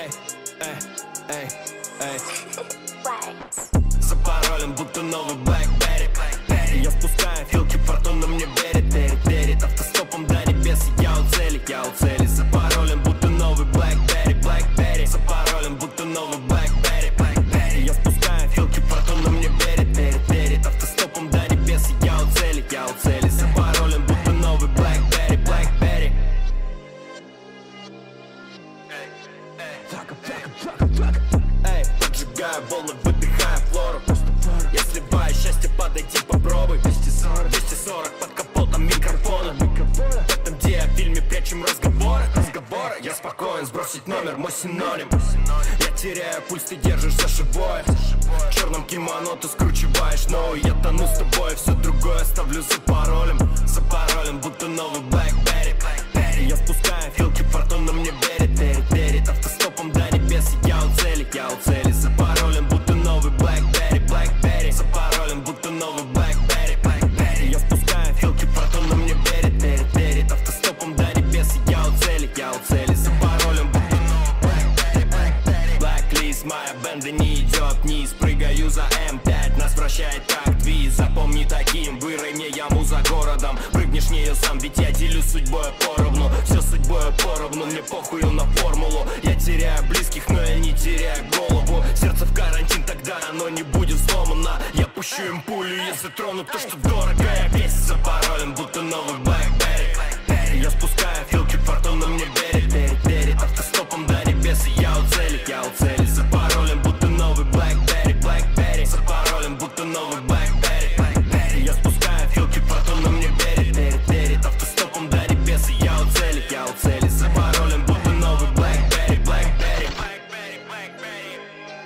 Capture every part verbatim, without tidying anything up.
эй, эй, эй, эй. За паролем будто новый Blackberry. Я спускаю филки, фортуна мне верит, верит, верит. Автостопом до небес, я у цели, я у цели. За паролем будто новый Blackberry, Blackberry. За паролем будто новый Blackberry, Blackberry. Я спускаю филки, фортуна мне верит, верит, верит. Автостопом до небес, я у цели, я у цели. За паролем будто новый Blackberry, Blackberry. Эй, поджигаю волны, выдыхаю флору. Я сливаю счастье, подойди, попробуй. двести сорок, двести сорок под капотом микрофона. В этом диафильме прячем разговоры, разговоры. Я спокоен, сбросить номер, мой синоним. Я теряю пульс, ты держишь за живое. В черном кимоно ты скручиваешь, но я тону с тобой. Все другое оставлю за паролем. За паролем будто новый Blackberry. Я спускаю филки, фортуна мне верит, верит, верит. Автостопом до небес, я у цели, я у цели. За паролем будто новый Blackberry, Blackberry. За паролем будто новый Blackberry, Blackberry. Я спускаю филки, фортуна мне верит, верит, верит. Автостопом до небес, я у цели, я у цели. За паролем будто новый Blackberry, Blackberry. Blacklist, моя бенда не идет вниз. Прыгаю за эм пять, нас вращает как твиз. Запомни таким, вырой мне яму за городом. Прыгнешь в нее сам, ведь я делюсь судьбой поровну. Все судьбой поровну, мне похую на формулу. Я теряю близких, но я не теряю голову. Сердце в карантин, тогда оно не будет сломано. Я пущу им пулю, если тронут то, что дорого. Я весь за паролем, будто новый Blackberry. Я спускаю филки, фортуна мне верит, верит, верит. Автостопом до небес, я у цели, я у цели. За паролем будто новый Blackberry, Blackberry. За паролем будто новый Blackberry, Blackberry. Я спускаю филки, фортуна мне верит, верит, верит. Автостопом до небес, я у цели, я у цели. За паролем будто новый Blackberry, Blackberry, Blackberry, Blackberry.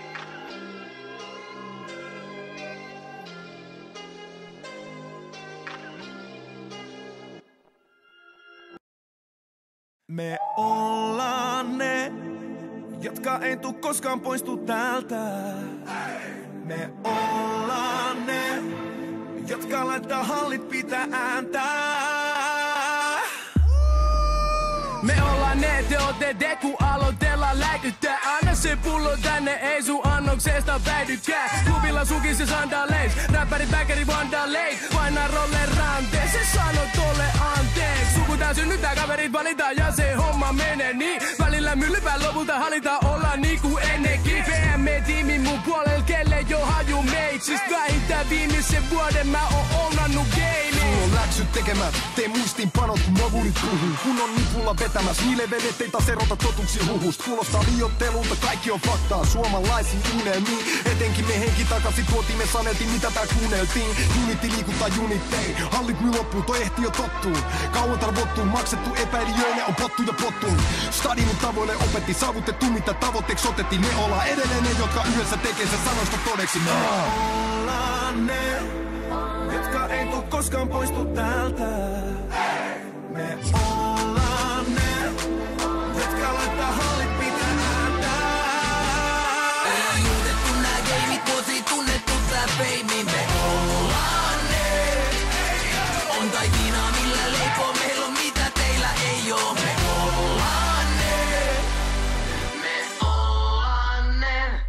Me ollaan ne, jotka ei tuu koskaan poistu täältä. Me ollaan ne, jotka laittaa hallit pitää ääntää. Me ollaan ne, te ootte deku aloitella läikyttää. Anna se pullo tänne, ei sun annoksesta väidykää. Klubilla sukis ja sandaleis, räppäri bäkäri vandaleis. Painaa rolle ranteen, se sano tolle anteeksi. Sukutaan synnyttää, kaverit valitaan ja se homma menee niin. Välillä myllypää, lopulta hallitaan olla niinku ennenkin. P M-tiimi mun puolella, kelle jo haju meitsistä. Vähintään viimeisen vuoden mä oon onnannut geimi. Sulla on läksyt tekemät, tee muistinpanot kun mogulit puhuu. Kun on nipulla vetämäs, niille vedet ei taas erota totuksi huhust. Kuulostaa liioittelulta, kaikki on faktaa, suomalaisiin unelmiin. Etenkin me henki takaisin tuotiin, me saneltiin mitä tää kuunneltiin. Junitti liikuttaa junittei, hallit myy loppuu, toi ehti jo tottuu. Kauan tarvottuu, maksettu epäilijöille on pottu ja pottun. Stadinin tavoille opetti, saavutettu mitä tavoitteeksi otettiin. Me ollaan edelleen ne, jotka yhdessä tekee sen sanoista todeksi. Me ollaan ne, jotka ei tuu koskaan poistu täältä. Me ollaan ne, jotka laittaa hallit pitää ääntää. Ollaan muutettu nää gameit, tosi tunnettu tää feimi. Me ollaan ne, on taikinaa millä leipoo. Meillä on mitä teillä ei oo. Me ollaan ne, me ollaan ne.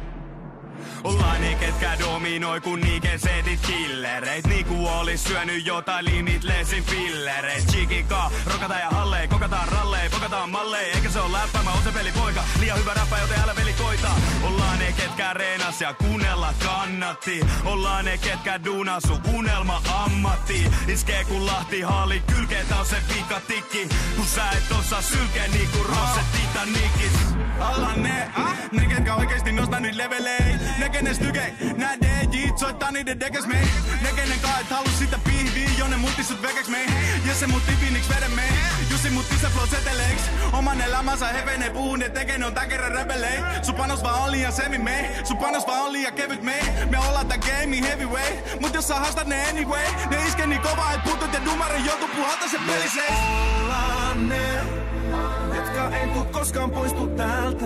Ollaan ne, ketkä dominoi kun niiken setit killereit. Niinku olis syönyt jotain Limitlessin fillereit. Chikikaa, rokataan ja hallee, kokataan rallee, pokataan mallee. Eikä se oo läppä, mä oon se pelipoika. Liian hyvä räppä, joten älä veli koita. Ollaan ne, ketkä reenas ja kuunnella kannatti. Ollaan ne, ketkä duunaa sun unelma ammatti. Iskee kun Lahti halli, kylkee taas se pikatikki. Kun sä et osaa sylkeä niinku Rosse Titanikis. Ollaan ne, ah, ne ketkä oikeesti nostaa nyt levelei. Ne kenen stykei, nää D J:t soittaa niiden dekes mei. Ne kenen kaa et halus sitä pihviä, jonne muutti sut vekeks mei. Ja se muutti piiniks veden mei. Jussi muutti se flow seteleeks. Oman elämänsä hevenee puhun, ne tekee on tän kerran rebelei. Sun panos vaan on liian semi mei. Sun panos vaan on liian kevyt mei. Me ollaan tän gamei heavyweight. Mut jos sä haastat ne anyway, ne iskee niin kovaa et putut ja dumari joutuu puhalta se peliseis. Me ollaan ne, jotka ei tuu koskaan poistu täältä.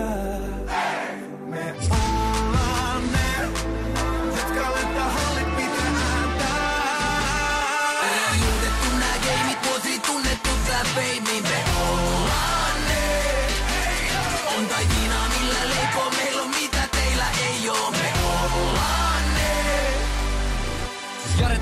Me ollaan ne, jotka laittaa hallit pitää ääntää. Ollaan muutettu nää gameit, tosi tunnettu tää feimi. Me ollaan ne, on taikinaa millä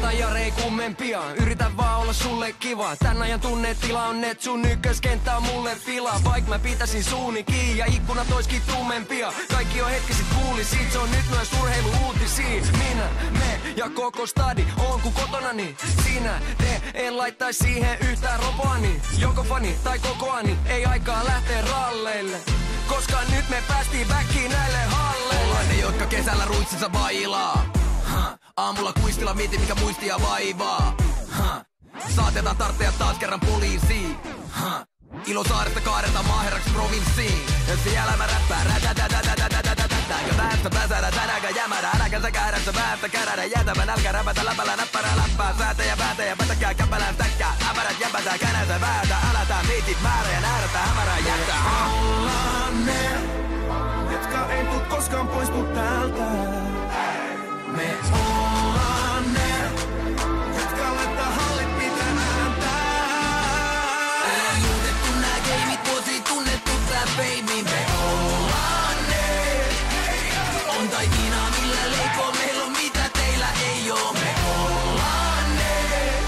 ota Jare ei kummempia. Yritän vaan olla sulle kiva. Tän ajan tunnetila on net, sun ykköskenttä on mulle fila. Vaik mä pitäisin suuni kiinni ja ikkunat oiskin tummempia. Kaikki on hetki sit kuuli siitä, se on nyt myös urheilu-uutisia. Minä, me ja koko stadi on ku kotonani. Sinä, te, en laittais siihen yhtään roboani. Joko fani tai kokoani, ei aikaa lähteä ralleille. Koska nyt me päästiin backiin näille halleille. Ollaan ne, jotka kesällä ruitsissa bailaa. Ha. Aamulla kuistilla mieti mikä muistia vaivaa. Ha. Saatetaan tartteja taas kerran poliisiin. Ha. Ilosaaresta kaadetaan maaherraksi provinssiin. Ja siellä mä räppää rätätätätätätätätätä. Ja päästä pääsäädä tänäkä jämädä. Äläkänsä kähdässä päästä kärädä. Jätävä nälkä räpätä läpällä näppärä läppää. Säätäjä päätäjä pätäkää käppälään stäkkää. Äpärät jäpätää känänsä väätä. Älätää miitit määrä ja näärätää hämärää jättää. Ollaan ne, jotka ei tuu koskaan poistu täältä. Me ollaan ne, jotka laittaa hallit pitää ääntää. Ollaan muutettu nää geimit, vuosi tunnettu tää feimi. Me ollaan ne, on taikinaa millä leipoo. Meillä on mitä teillä ei oo. Me ollaan ne.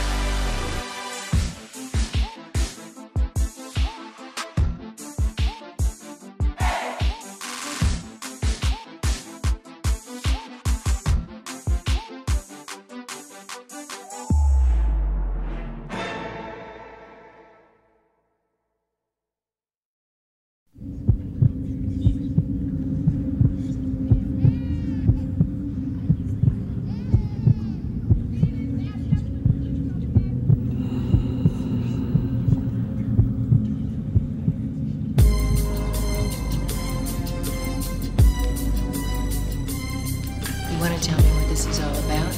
You want to tell me what this is all about?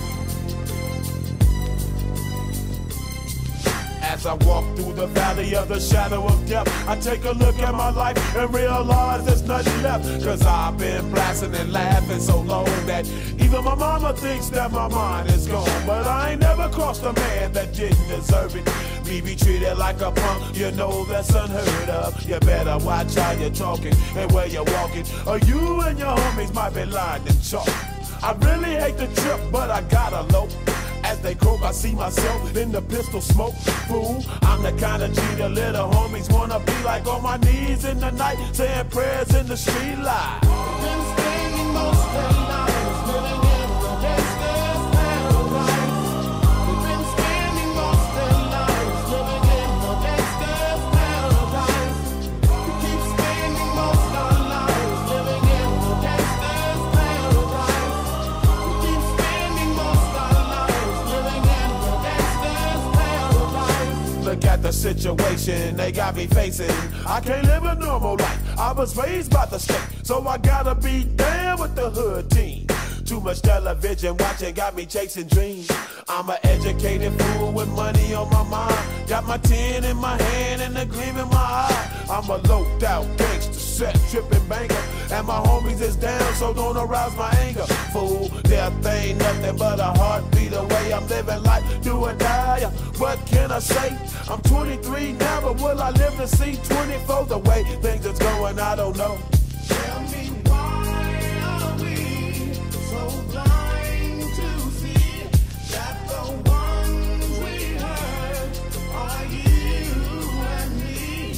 As I walk through the valley of the shadow of death, I take a look at my life and realize there's nothing left. Cause I've been blasting and laughing so long that even my mama thinks that my mind is gone. But I ain't never crossed a man that didn't deserve it. Me be treated like a punk, you know that's unheard of. You better watch how you're talking and where you're walking, or you and your homies might be lying in chalk. I really hate the trip, but I gotta low. As they croak, I see myself in the pistol smoke. Fool, I'm the kind of G the little homies wanna be like, on my knees in the night, saying prayers in the street light. Been spending most of their lives living in the gangster's paradise. We've been spending most of their lives living in the gangster's paradise. We keep spending most of our lives living in the gangster's paradise. We keep spending most of our lives living in the gangster's paradise. Look at the situation they got me facing. I can't live a normal life. I was raised by the state, so I gotta be down with the hood team. Too much television watching got me chasing dreams. I'm an educated fool with money on my mind. Got my tin in my hand and a gleam in my eye. I'm a loped out gangster, set tripping banker, and my homies is down, so don't arouse my anger. Fool, death ain't nothing but a heartbeat away. I'm living life, do or die. What can I say? I'm twenty-three now, but will I live to see twenty-four? The way things is going, I don't know. Tell me why are we so blind to see that the ones we hurt are you and me?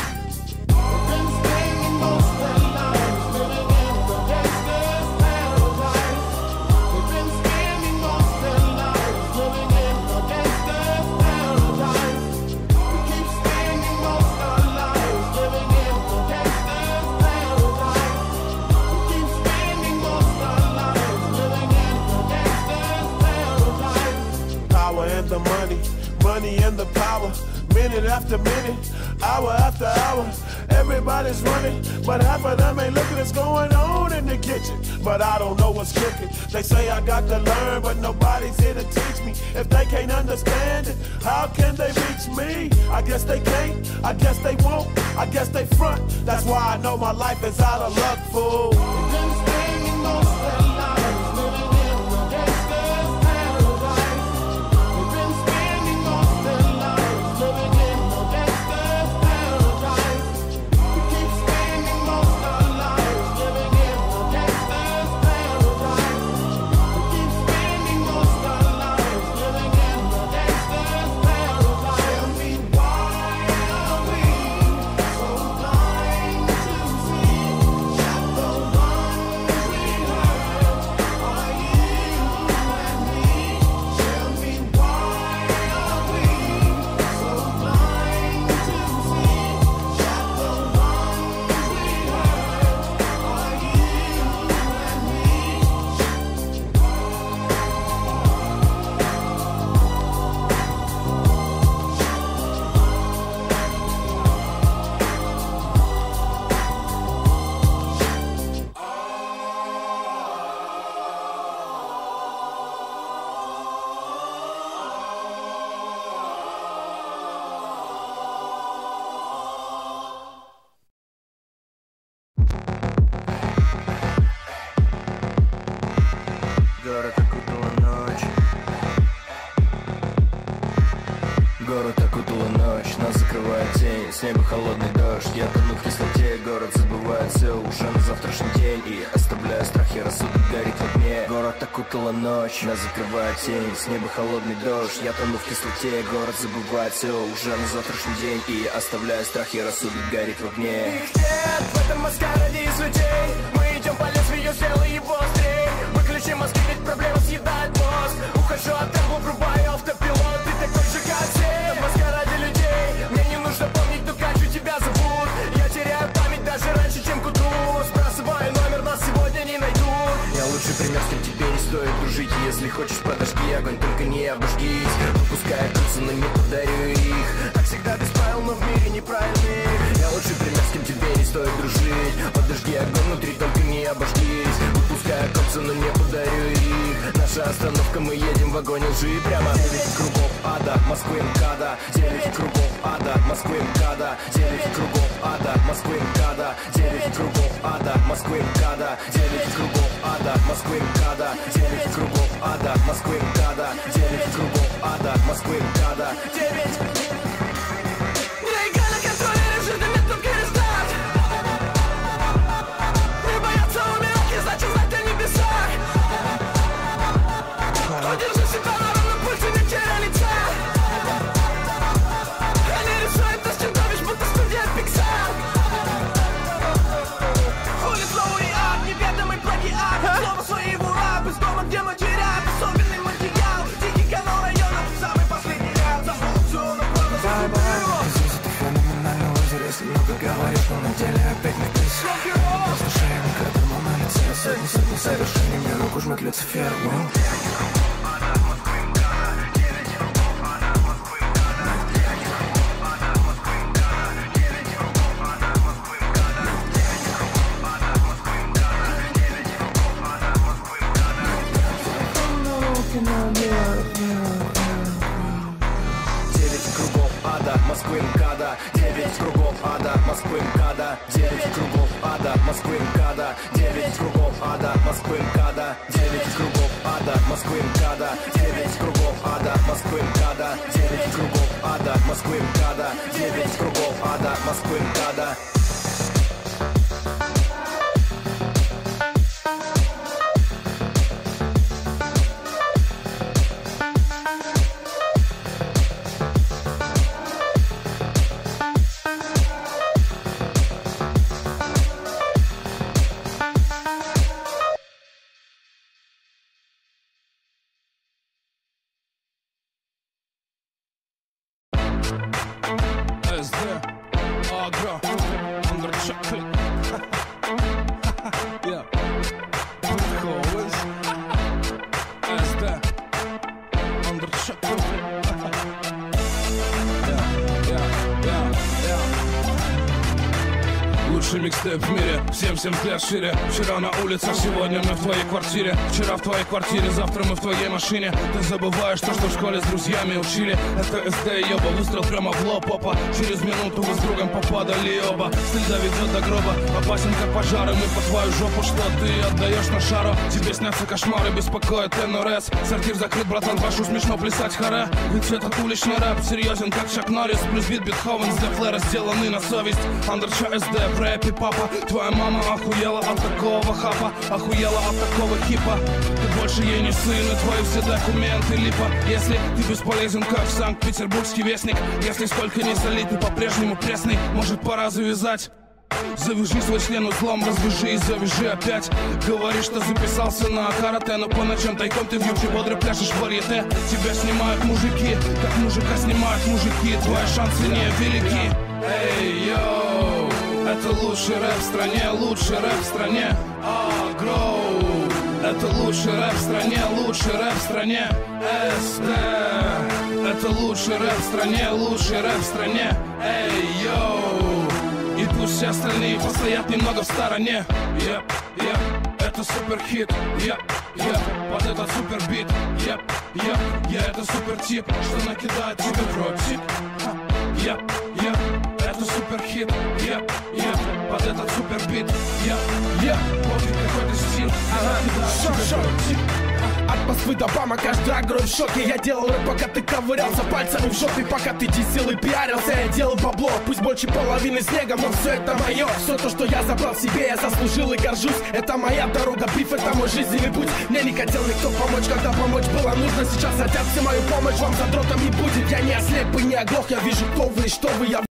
We've been spending most of our lives living in the gangster's paradise. We've been spending most of our lives living in the gangster's paradise. We keep spending most of our lives living in the gangster's paradise. We keep spending most of our lives living in the gangster's paradise. Power and the money, money and the power. Minute after minute, hour after hour, everybody's running, but half of them ain't looking what's going on in the kitchen. But I don't know what's cooking. They say I got to learn, but nobody's here to teach me. If they can't understand it, how can they reach me? I guess they can't, I guess they won't, I guess they front. That's why I know my life is out of luck, fool. We've been spending most of our lives living in the gangster's paradise. We've been spending most of our lives living in the gangster's paradise. We keep spending most of our lives living in the gangster's paradise. We keep spending most of our lives Город окутала ночь, нас закрывает тень. С неба холодный дождь, я тону в кислоте. Город забывает все уже на завтрашний день. И оставляю страх, я рассудок горит в огне. Город окутала ночь, нас закрывает тень. С неба холодный дождь, я тону в кислоте. Город забывает все уже на завтрашний день. И оставляю страх, я рассудок горит в огне. Их нет в этом маскараде из людей. Мы идем по лезвию, сделай его острей. Выключи мозги, ведь проблема съедает мозг. Ухожу от того, врубаю автопилот. Ты такой же, как все. В маскараде людей. Мне не нужно помнить, ну как же тебя зовут. Я теряю память даже раньше, чем к утру. Сбрасываю номер, нас сегодня не найдут. Я лучший пример, с кем тебе не стоит дружить. Если хочешь, подожги огонь, только не обожгись. Выпуская курсы, но не подарю их. Так всегда без правил, но в мире неправильных. Я лучший пример, с кем тебе не стоит дружить. Подожги огонь внутри, только не обожгись. Выпуская копсы, но не подарю их. Наша остановка, мы едем в вагоне лжи. Прямо девять кругов ада, Москвы МКАДа. Девять кругов ада, Москвы МКАДа. Девять кругов ада, Москвы МКАДа. Девять кругов ада, Москвы МКАДа. Девять кругов ада, Москвы МКАДа. Девять кругов ада, Москвы МКАДа. Девять кругов ада, Москвы МКАДа. Девять. Держи себя на ровном пульсе, не теряй лица. Они рисуют нас чудовищ, будто студия Pixar. Хули слово и ад, неведомый плагиат. Слово своего рап, из дома, где матерят. Особенный материал, дикий канал районов. Самый последний ряд, забыл все, но правда забыл. Здесь это феноменальный лазер, если много говоришь, но на деле опять не пись. Послушаем, как ему на лице. Сотни, сотни совершений, мне руку жмет Люцифер. Девять кругов ада, Москвы МКАДа. Девять кругов ада, Москвы МКАДа. Девять кругов ада, Москвы МКАДа. Девять кругов ада, Москвы МКАДа. Девять кругов ада, Москвы МКАДа. Девять кругов ада, Москвы МКАДа. Девять кругов ада, Москвы МКАДа. Девять кругов ада, Москвы МКАДа. Микстейп в мире, семь-семь лет шире. Вчера на улицах, сегодня мы в твоей квартире. Вчера в твоей квартире, завтра мы в твоей машине. Ты забываешь то, что в школе с друзьями учили. Это СД, ёба, выстрел прямо в лоб, опа. Через минуту вы с другом попадали оба. Стиль доведет до гроба, опасен как пожары. Мы по твою жопу, что ты отдаешь на шару. Тебе снятся кошмары, беспокоит эн эр эс. Сортир закрыт, братан, прошу смешно плясать харе. Ведь этот уличный рэп серьезен, как Чак Норрис. Плюс бит Бетховен, с Дефлера сделаны на совесть. Андерча СД, в рэпе папа. Твоя мама охуела от такого хапа. Охуела от такого хипа. Ты больше ей не сын, и твои все документы липа. Если ты бесполезен, как Санкт-Петербургский вестник. Если сколько не солить, ты по-прежнему пресный. Может, пора завязать. Завяжи свой член узлом, развяжи и завяжи опять. Говоришь, что записался на карате, но по ночам тайком ты в юбке бодро пляшешь в варьете. Тебя снимают мужики, как мужика снимают мужики. Твои шансы не велики. Эй, йоу, это лучший рэп в стране, лучший рэп в стране. Агроу, это лучший рэп в стране, лучший рэп в стране. эс дэ, это лучший рэп в стране, лучший рэп в стране. Эй, йоу, и пусть все остальные постоят немного в стороне. Yep, yep, это супер хит. Yep, yep, под этот супер бит. Yep, yep, я это супер тип, что накидает тебе в ротик. Yep, yep, это супер хит. Yep, yep, под этот супер бит. Yep, yep, вот какой-то стиль. Ага, шо, шо, от Москвы до Бама, каждый агро в шоке. Я делал рэп, пока ты ковырялся пальцами в жопе, пока ты дисел и пиарился. Я делал бабло, пусть больше половины снега, но все это мое. Все то, что я забрал себе, я заслужил и горжусь. Это моя дорога, биф, это мой жизненный путь. Мне не хотел никто помочь, когда помочь было нужно. Сейчас хотят все мою помощь, вам задротом не будет. Я не ослеп и не оглох, я вижу, кто вы и что вы. Я